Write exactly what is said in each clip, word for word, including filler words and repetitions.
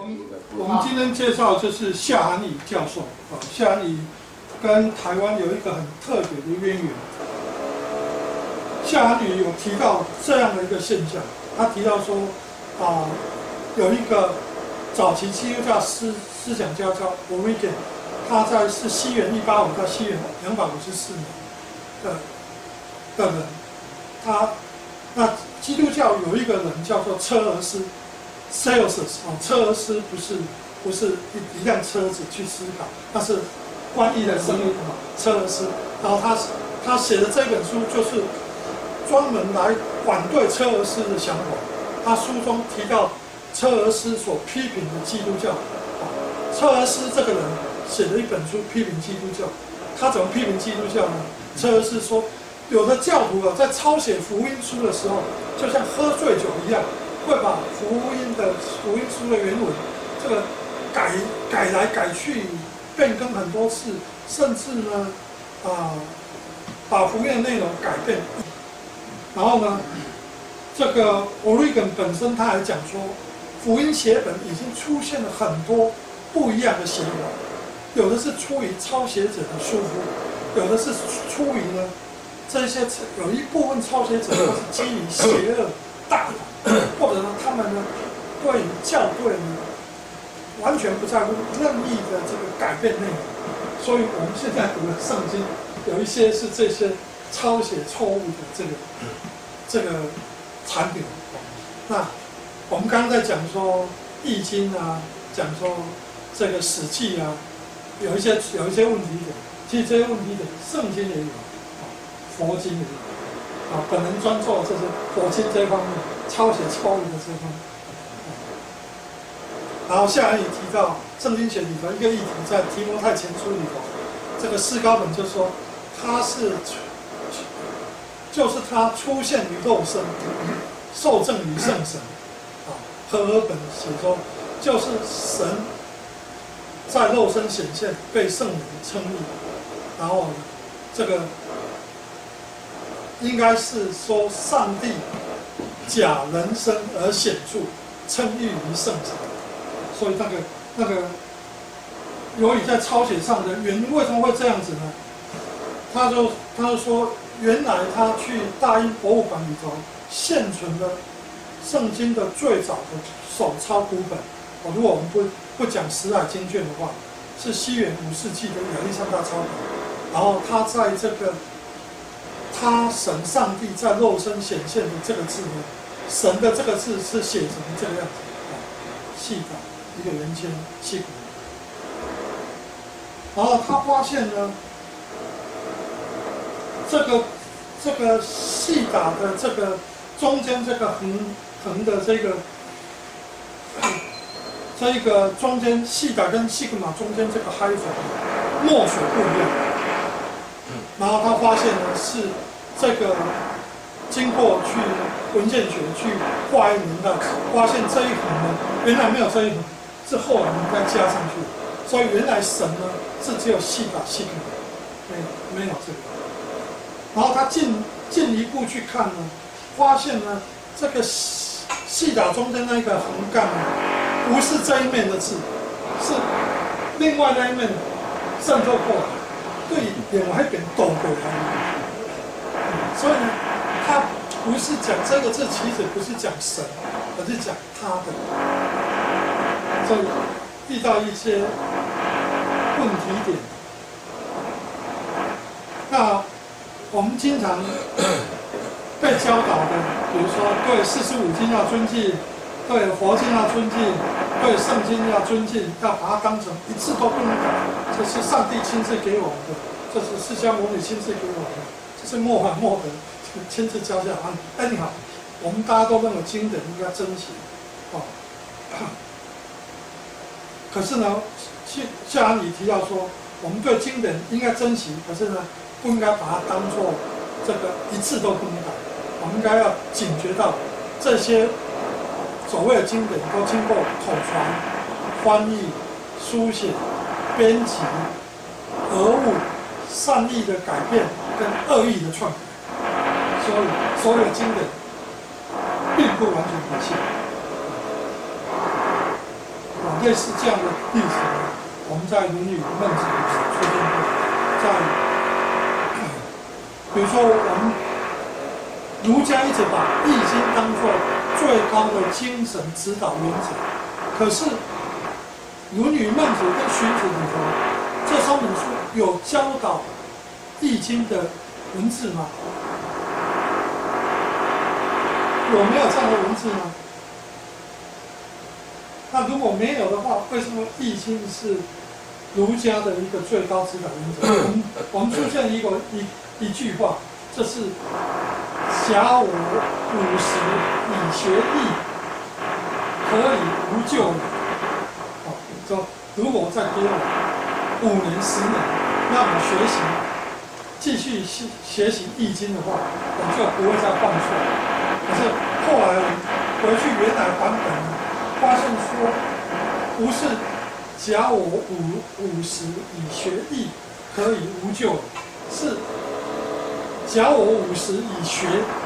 我们今天介绍就是夏寒乙教授啊，夏寒乙跟台湾有一个很特别的渊源。夏寒乙有提到这样的一个现象，他提到说啊，有一个早期基督教思思想家叫 Origen， 他在是西元一八五到西元两百五十四年的的人，他那基督教有一个人叫做车而斯 ，Celsus 啊，车而斯不是不是一一辆车子去思考，那是翻译的声音啊，车而斯。然后他他写的这本书就是专门来反对车而斯的想法。他书中提到车而斯所批评的基督教，啊，车而斯这个人写了一本书批评基督教。他怎么批评基督教呢？车而斯说，有的教徒啊，在抄写福音书的时候，就像喝醉酒一样，会把福音的福音书的原文这个改改来改去，变更很多次，甚至呢，啊，把福音的内容改变。然后呢，这个 Origen 本身他还讲说，福音写本已经出现了很多不一样的写法，有的是出于抄写者的疏忽，有的是出于呢。这些有一部分抄写者都是基于邪恶大胆，或者呢，他们呢对于校对呢完全不在乎任意的这个改变内容。所以我们现在读的圣经，有一些是这些抄写错误的这个这个产品。那我们刚刚在讲说易经啊，讲说这个史记啊，有一些有一些问题点，其实这些问题点圣经也有。佛经里啊，本人专做这些佛经这方面抄写错误的这方面。然后夏寒乙提到圣经学里头一个议题，在提摩太前书里头，这个士高本就说他是就是他出现于肉身，受赠于圣神啊。和合本写说就是神在肉身显现，被圣灵称义，然后这个。应该是说，上帝假人身而显著，称誉于圣神。所以那个那个，由于在抄写上的原因，为什么会这样子呢？他就他就说，原来他去大英博物馆里头现存的圣经的最早的手抄读本，哦，如果我们不不讲十海经卷的话，是西元五世纪的亚历山大抄本。然后他在这个。他神上帝在肉身显现的这个字呢，神的这个字是写成这个样子啊，细打一个圆圈细骨。然后他发现呢，这个这个细打的这个中间这个横横的这个这一个中间细打跟西格玛中间这个 hyphen 墨水不一样。然后他发现呢是这个经过去文献学去化验年代，发现这一横呢原来没有这一横，是后来人家加上去的，所以原来神呢是只有细打细格，没有没有这个。然后他进进一步去看呢，发现呢这个细打中间那个横杠呢不是这一面的字，是另外那一面渗透过来。对，另外一边倒过来，所以呢，他不是讲这个字，其实不是讲神，而是讲他的。所以遇到一些问题点，那我们经常被教导的，比如说对四书五经要尊敬，对佛经要尊敬，对圣经要尊敬，要把它当成一字都不能改。这是上帝亲自给我们的，这是释迦牟尼亲自给我们的，这是默罕默德亲自教下来。哎，你好，我们大家都认为经典应该珍惜，哦。可是呢，夏寒乙提到说，我们对经典应该珍惜，可是呢，不应该把它当作这个一字都不能改。我们应该要警觉到这些所谓的经典都经过口传、翻译、书写。编辑、讹误、善意的改变跟恶意的篡改，所以所有经典并不完全可信。啊， 类似这样的例子呢，我们在《论语》《孟子》出现过，在比如说我们儒家一直把《易经》当作最高的精神指导原则，可是《论语》《孟子》跟《荀子》里头这三本书有教导《易经》的文字吗？有没有这样的文字呢？那如果没有的话，为什么《易经》是儒家的一个最高指导原则？我们我们出现一个一一句话，这是假我五十以学艺，可以无咎。好，说如果再给我五年十年，让我学习继续学学习《易经》的话，我就不会再犯错。可是后来我们回去原来版本，发现说不是假我五五十以学艺可以无咎，是假我五十以学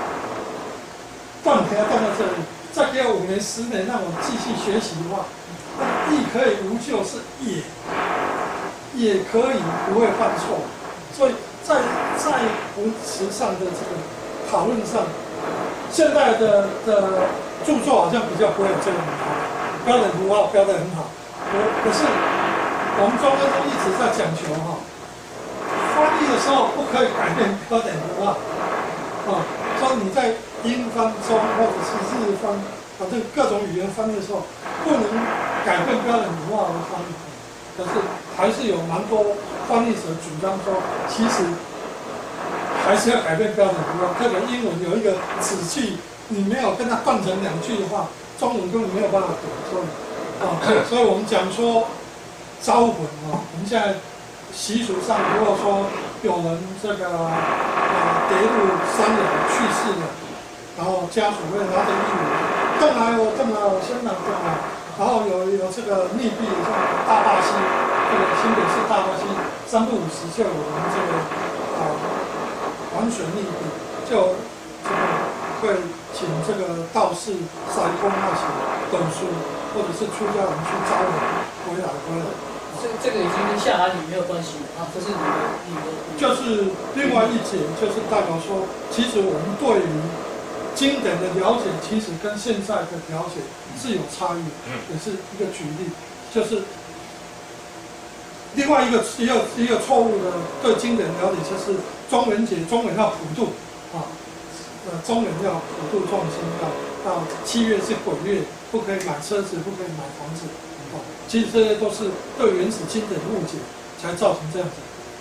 断给它断到这里，再给我五年十年让我继续学习的话，那亦可以无咎，是也也可以不会犯错。所以在在文词上的这个讨论上，现在的的著作好像比较不会有这种标点符号标得很好。我可是我们中间都一直在讲求哈，翻译的时候不可以改变标点符号啊。说你在英翻中或者是日翻，反正各种语言翻译的时候，不能改变标点符号的翻译。可是还是有蛮多翻译者主张说，其实还是要改变标点符号。特别英文有一个子句，你没有跟它断成两句的话，中文根本没有办法读。所以啊，所以我们讲说招魂啊，我们现在习俗上，如果说有人这个啊跌入山崖去世了，然后家属会拿着衣物，动来我动来我先来动来，然后有有这个溺毙的，像大坝溪，这个新北市大坝溪三不五时就有人这个啊玩水溺毙，就这个会请这个道士塞公那些本书，或者是出家人去招人回来回来。 这这个已经跟下海里没有关系了啊，这是你的你的。 就是另外一节，就是代表说，其实我们对于经典的了解，其实跟现在的了解是有差异，也是一个举例。就是另外一个一个一个错误的对经典了解，就是中元节，中元要普渡啊，呃，中元要普渡众生，要到七月是鬼月，不可以买车子，不可以买房子。其实这些都是对原始经典的误解，才造成这样子。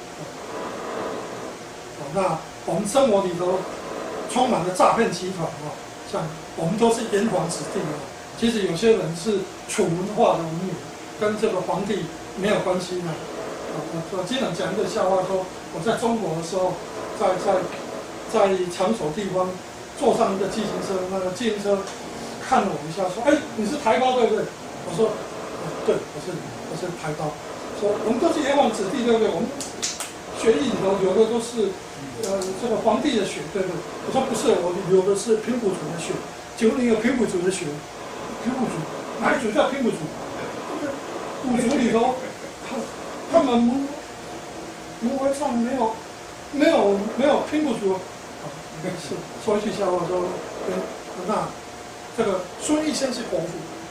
哦，那我们生活里头充满了诈骗集团哦，像我们都是炎黄子弟哦。其实有些人是楚文化的文明，跟这个皇帝没有关系的。哦，我我经常讲一个笑话，说我在中国的时候，在在在场所地方坐上一个自行车，那个自行车看了我一下，说：“哎，你是台胞对不对？”我说。对，我是我是台胞，说我们都是炎黄子弟，对不对？我们血液里头流的都是呃这个皇帝的血，对不对？我说不是，我流的是平埔族的血。请问你有平埔族的血？平埔族哪一族叫平埔族？五族里头，他他们蒙蒙文上没有没有没有平埔族。是说一句笑话说，那这个孙逸仙是国父。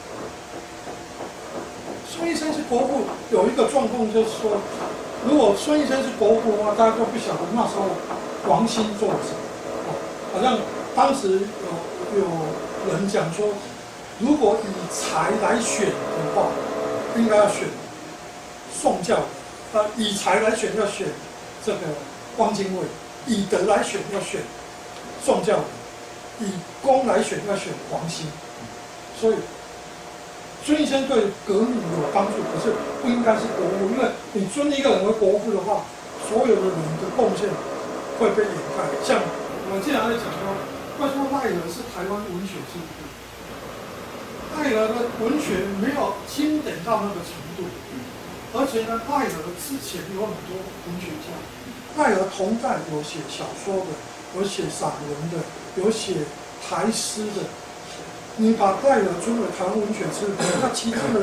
孙逸仙是国父，有一个状况就是说，如果孙逸仙是国父的话，大家都不晓得那时候王兴做了什么。哦，好像当时有有人讲说，如果以才来选的话，应该要选宋教；呃，以才来选要选这个汪精卫；以德来选要选宋教；以功来选要选王兴。所以。孙逸仙对革命有帮助，可是不应该是国父，因为你尊一个人为国父的话，所有的人的贡献会被掩盖。像我经常在讲说，为什么赖尔是台湾文学之父？赖尔的文学没有经典到那个程度，而且呢，赖尔之前有很多文学家，赖尔同代有写小说的，有写散文的，有写台诗的。你把赖尔尊为台湾文学之父，那其他的人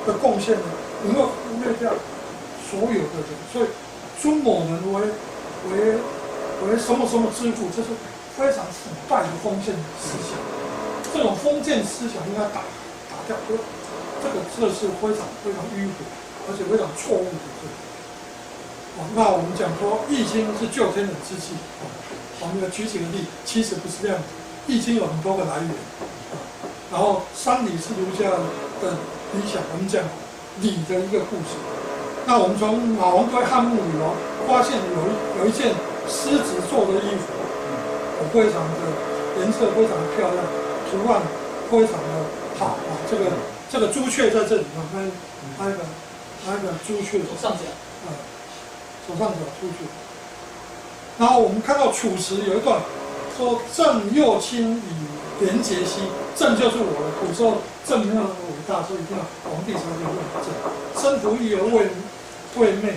的贡献呢，你会忽略掉所有的人，所以尊某人为为为什么什么之父，这是非常腐败的封建思想。这种封建思想应该打打掉，这个这是非常非常迂腐，而且非常错误的这个。哦，那我们讲说《易经》是救天人之计，哦，我们要举几个例，其实不是这样子，《易经》有很多个来源，啊，然后三礼是儒家的理想，我们讲礼的一个故事。那我们从马王堆汉墓里头发现有一有一件狮子做的衣服，哦，非常的颜色非常的漂亮，图案非常的好啊。这个这个朱雀在这里啊，那那个那个朱雀左上角， 啊，左上角朱雀。然后我们看到楚辞有一段说：“郑右卿以廉洁兮。”郑就是我的，古时候郑没有那么伟大，所以一定要皇帝才可以用郑。身服役而为为媚，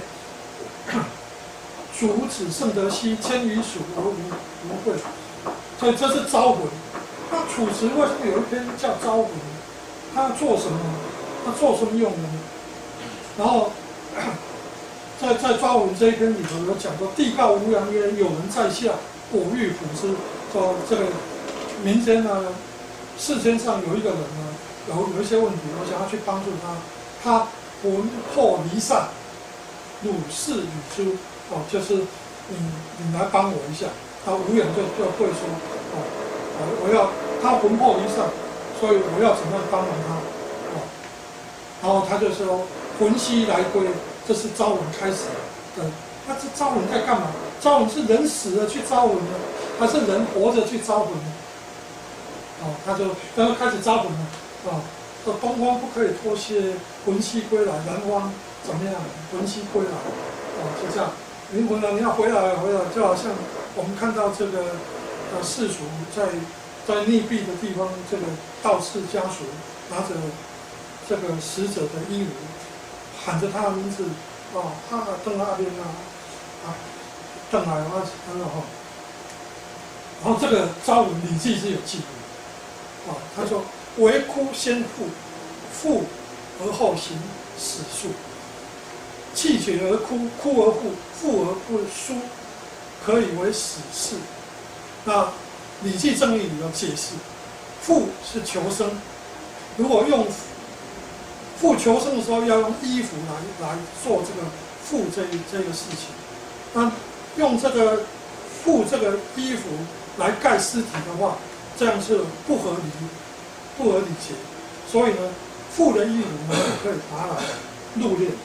主子圣德兮，迁于蜀而无无贵。所以这是招魂。那楚辞为什么有一篇叫招魂？他要做什么？他做什么用呢？然后在在招魂这一篇里头有讲说：“帝告吴阳曰：有人在下，我欲辅之。”说这个民间呢，世间上有一个人呢，有有一些问题，我想要去帮助他，他魂魄离散，汝是与之，哦，就是你你来帮我一下。他吴阳就就会说：“哦，我我要他魂魄离散，所以我要怎么样帮忙他？”哦，然后他就说：“魂兮来归。”这是招魂开始的。那这招魂在干嘛？招魂是人死了去招魂呢，还是人活着去招魂呢？哦，他就他就开始招魂了。啊，说东方不可以脱靴，魂兮归来；南方怎么样？魂兮归来。哦，就这样，灵魂呢，你要回来回来，就好像我们看到这个呃世俗在在溺毙的地方，这个道士家属拿着这个死者的衣物，喊着他的名字，哦，他邓那边啊，啊，邓来啊，然后，然后这个招魂《礼记》是有记录，啊，他说：“为哭先复，复而后行死数。气绝而哭，哭而复，复而不书，可以为死事。”那《礼记正义》里有解释，复是求生，如果用复求生的时候要用衣服来来做这个复这一这个事情，那用这个复这个衣服来盖尸体的话，这样是不合理、不合理节。所以呢，复的衣服呢可以拿来入殓。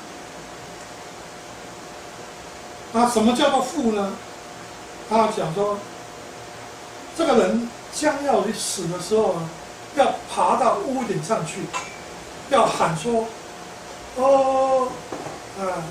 那什么叫做复呢？他讲说，这个人将要死的时候呢，要爬到屋顶上去。要喊说：“哦，啊，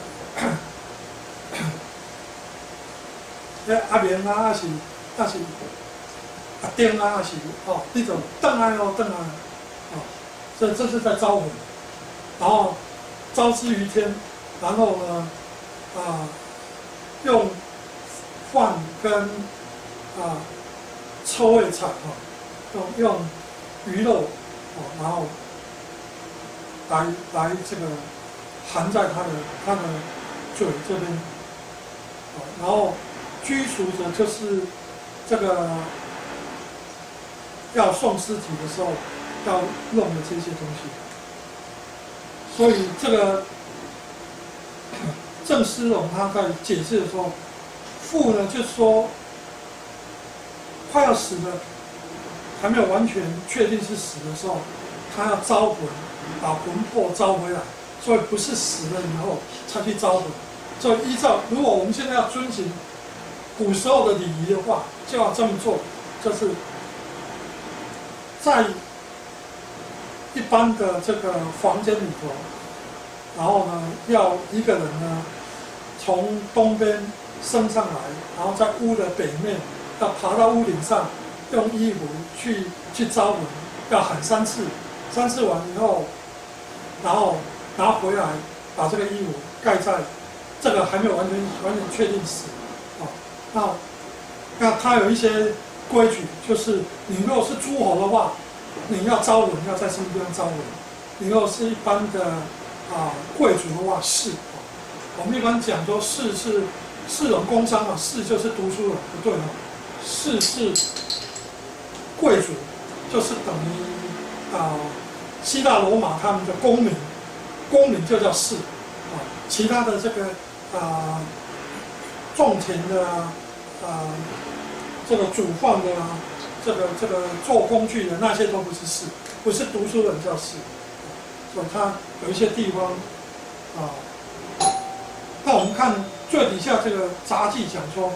哎，阿明啊，还是还是阿丁啊，还是哦，那种邓来哦，邓来哦，这这是在招魂，然后招之于天，然后呢，啊，用饭跟啊臭味菜哦，用用鱼肉哦，然后。”来来，这个含在他的他的嘴这边，哦，然后居属者就是这个要送尸体的时候要用的这些东西，所以这个郑思龙他在解释的时候，复呢就是说快要死了，还没有完全确定是死的时候，他要招魂。把魂魄招回来，所以不是死了以后才去招魂。所以依照，如果我们现在要遵循古时候的礼仪的话，就要这么做，就是在一般的这个房间里头，然后呢，要一个人呢从东边升上来，然后在屋的北面要爬到屋顶上，用衣服去去招魂，要喊三次。三次完以后，然后拿回来，把这个衣服盖在，这个还没有完全完全确定死，哦，那那它有一些规矩，就是你如果是诸侯的话，你要招魂要在什么地方招魂？你如果是一般的啊贵族的话士，我们一般讲说士是士农工商嘛，士就是读书人，不对哦，士是贵族，就是等于啊希腊罗马他们的公民，公民就叫士啊，其他的这个啊种田的啊啊这个煮饭的啊。这个这个做工具的那些都不是士，不是读书人叫士，所以它有一些地方啊。那我们看最底下这个札记讲说，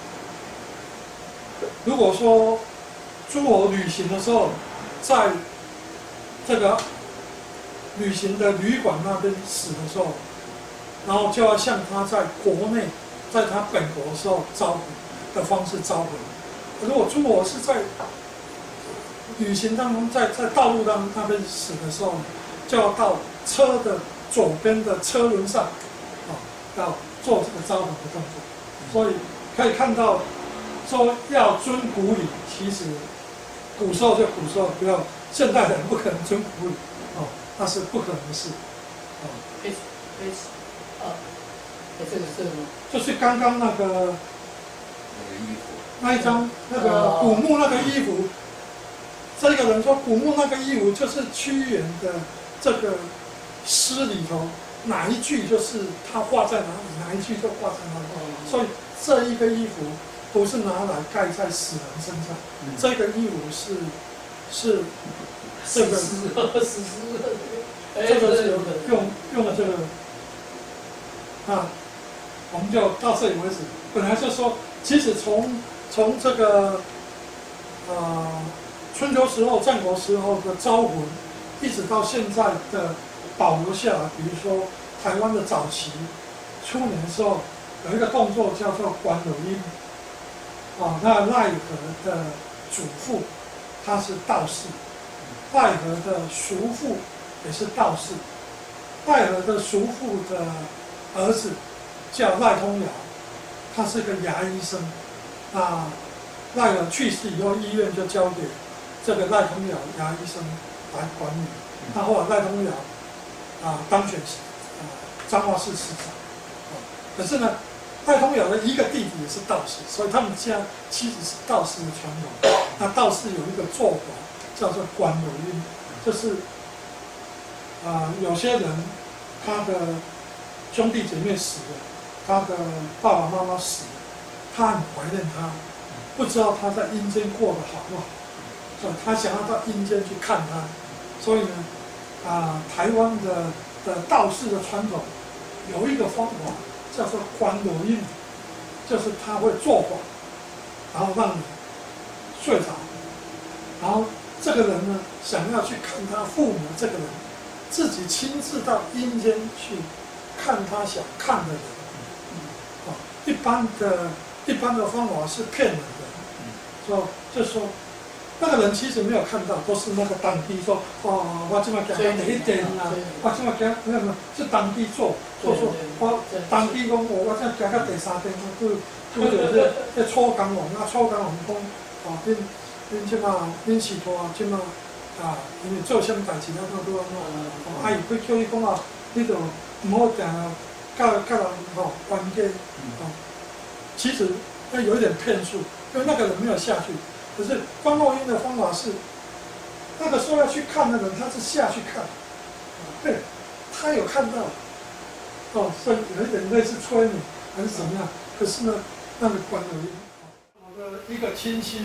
如果说诸侯旅行的时候，在这个旅行的旅馆那边死的时候，然后就要像他在国内，在他本国的时候招魂的方式招魂。如果诸侯是在旅行当中，在在道路当中那边死的时候，就要到车的左边的车轮上，啊，要做这个招魂的动作。所以可以看到，说要遵古礼，其实古时候就古时候，不要现代人不可能遵古礼，哦，那是不可能的事。哦， 可以可以啊，哎，这个是什么？ 就是刚刚那个那个衣服。 那一张那个古墓那个衣服，这个人说古墓那个衣服就是屈原的这个诗里头哪一句就是他画在哪里，哪一句就画在哪里。所以这一个衣服不是拿来盖在死人身上，嗯、这个衣服是是这个死尸， 这个是用用了这个啊，我们就到这里为止。本来就说，其实从从这个呃春秋时候、战国时候的招魂，一直到现在的保留下来，比如说台湾的早期初年的时候，有一个动作叫做关柳音，啊，那奈何的祖父他是道士，奈何的叔父也是道士，奈何的叔父的儿子叫赖通尧，他是个牙医生。那赖何去世以后，医院就交给这个赖通尧牙医生来管理。那后来赖通尧啊当选啊彰化市市长，啊，可是呢，赖通尧的一个弟弟也是道士，所以他们家其实是道士的传统。那道士有一个做法叫做关柳音，就是啊有些人他的兄弟姐妹死了，他的爸爸妈妈死了。他很怀念他，不知道他在阴间过得好不好，所以他想要到阴间去看他。所以呢，啊，台湾的的道士的传统有一个方法叫做关柳音，就是他会做法，然后让你睡着，然后这个人呢想要去看他父母，这个人自己亲自到阴间去看他想看的人。啊，一般的。一般的方法是骗人的，说就说那个人其实没有看到，都是那个当地说哦，我这么讲哪一点啊，我这么讲那个是当地做，做说我当地讲我我这讲到第三天，就就就是在初工王啊，初工王讲哦，恁恁即马恁是拖即马啊，因为做什么代志啊，都都安怎哦，啊伊会叫伊讲啊，你著唔好定甲甲人吼冤家哦。其实那有一点骗术，因为那个人没有下去。可是关洛音的方法是，那个说要去看的人，他是下去看，对，他有看到，哦，所以有一点类似催眠还是怎么样。可是呢，那个关洛音，我的一个亲戚，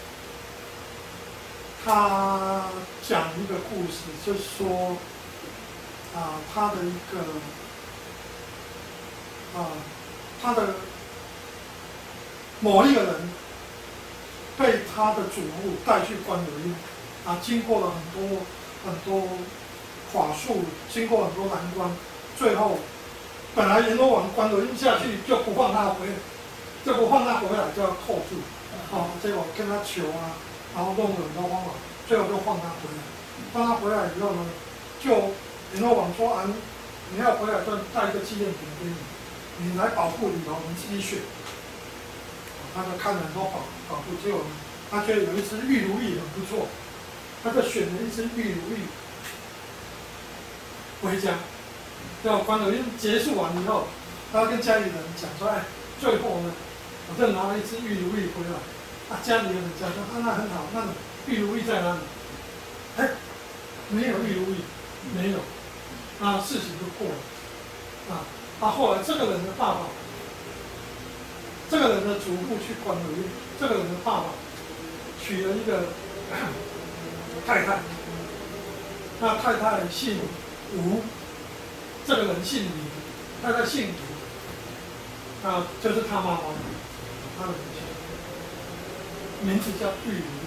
他讲一个故事，就是说，啊，他的一个，啊，他的。某一个人被他的祖父带去关柳音，啊，经过了很多很多法术，经过很多难关，最后本来阎罗王关柳音下去就不放他回来，就不放他回来就要扣住，哦，结果跟他求啊，然后弄了很多方法，最后就放他回来。放他回来以后呢，就阎罗王说啊，你要回来就带一个纪念品给你，你来保护里头，你自己选。他就看了很多宝宝护，结果他觉得有一只玉如意很不错，他就选了一只玉如意回家， 要关了音结束完以后，他跟家里人讲说，哎，最后呢，我再拿了一只玉如意回来。啊，家里人讲说，啊，那很好，那玉如意在哪里？哎，没有玉如意，没有。啊，事情就过了。啊，啊，后来这个人的爸爸，这个人的祖父去关了音，这个人的爸爸娶了一个太太，那太太姓吴。这个人姓李，太太姓吴，啊，就是他妈妈，他的名字叫玉如意，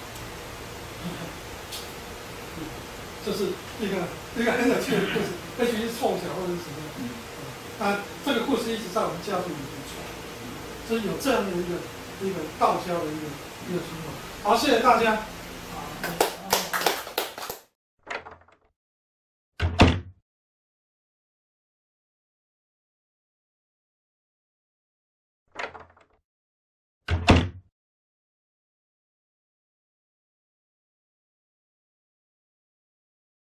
这是一个一个很有趣的故事，也许是凑巧或者是什么，啊，这个故事一直在我们家族里面传，所以有这样的一个一个道教的一个一个情况。好，谢谢大家。